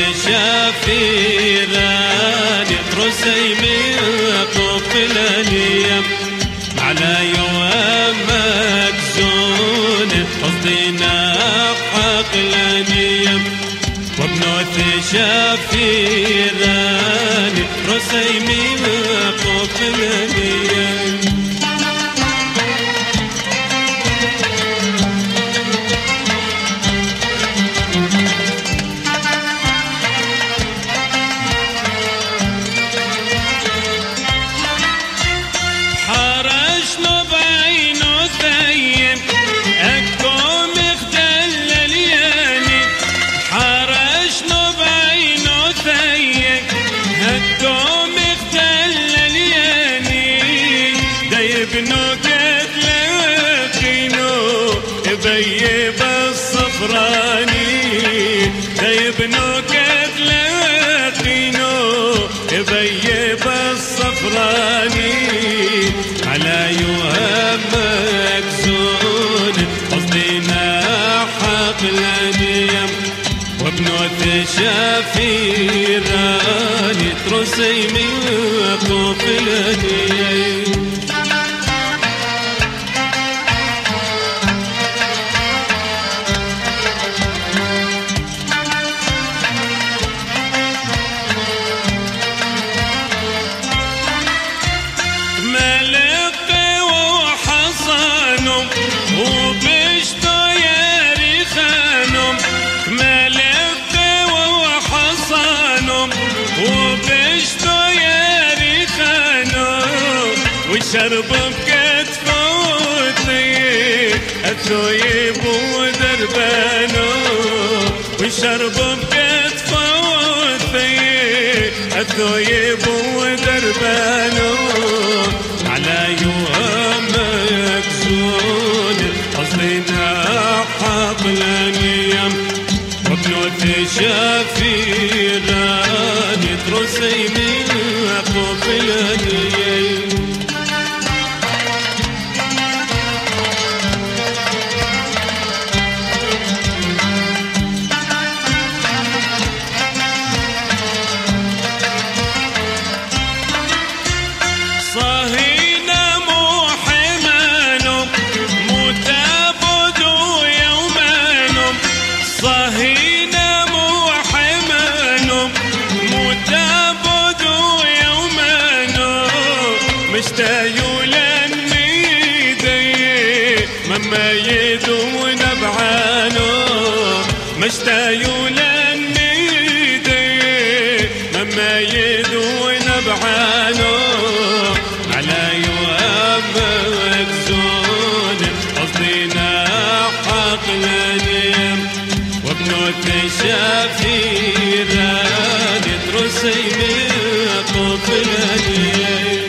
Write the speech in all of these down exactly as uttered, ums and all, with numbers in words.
شافيران ترسيمي طفل اليم على يوم مكزون قصدنا حق اليم وابنوث شافيران ترسيمي طفل اليم بيب الصفراني ديبنو كتلقينو بيب الصفراني على يوم مكزون قصدنا حق اليم وابنوث شافيران ترسيمي طفل اليم شرب بكتفوتي الثويب ودربانو وشرب بكتفوتي الثويب ودربانو على يوم مكزون قصدنا حق اليم وابنوث شافيران ترسيمي طفل اليم مشتايولن ميدي مما يدون بعانو مشتايولن ميدي مما يدون بعانو على يوم مكزون قصدنا حق اليم وابنوث شافيران ترسيمي طفل اليم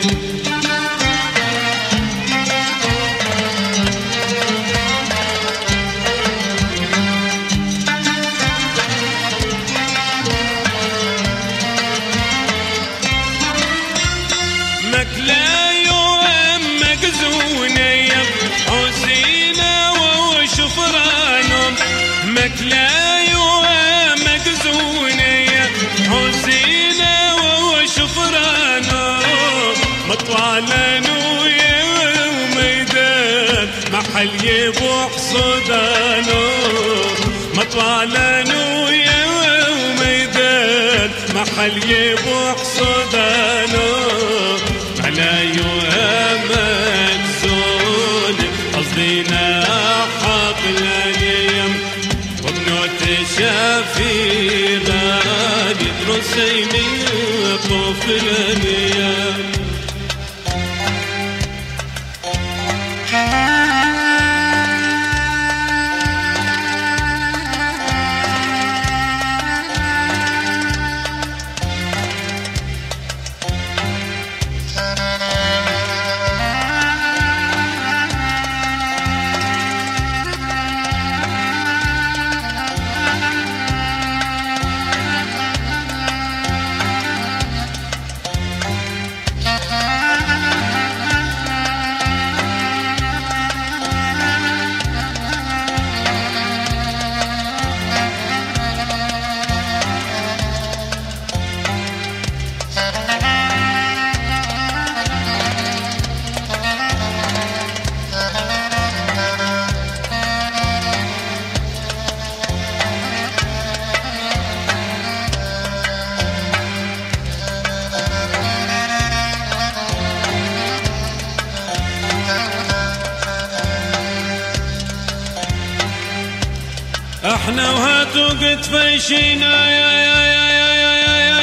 مكلا يوم مكزوني حسينا وشفرانهم مكلا يوم مكزوني حسينا وشفرانهم مطوالنو يوم ميدان محل يبوح صدانو مطوالنو يوم ميدان محل يبوح صدانو على يوم مكزون قصدنا حق اليم وابنوث شافيران ترسيمي طفل اليم احنا وهاتوا قد فيشينا يا يا يا يا يا يا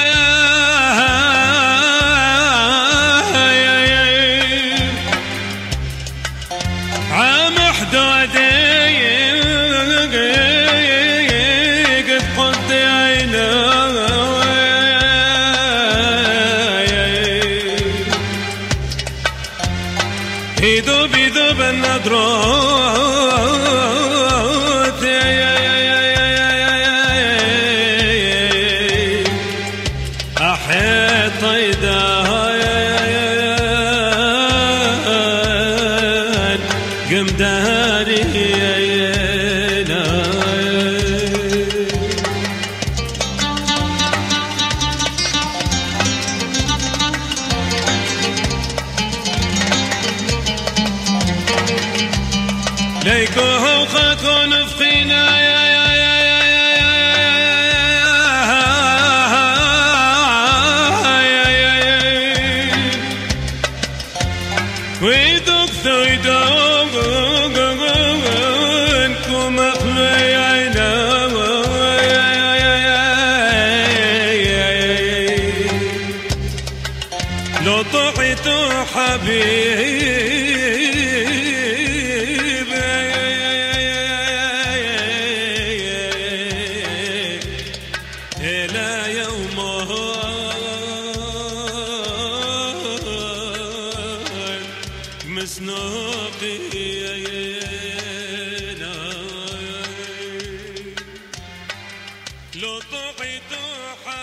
يا يا يا عام حدودي قد قضينا يذوب يذوب النضرات يا يا يا يا يا يا أحيا طيدها يا يا يا قم داري يا يا ليكوه وخاكون فينا يا يا يا يا يا يا ويدوك ثويدونكم أخلي عينا لو طحيتوا حبيب إلى يوم مسنوقي لو طحيت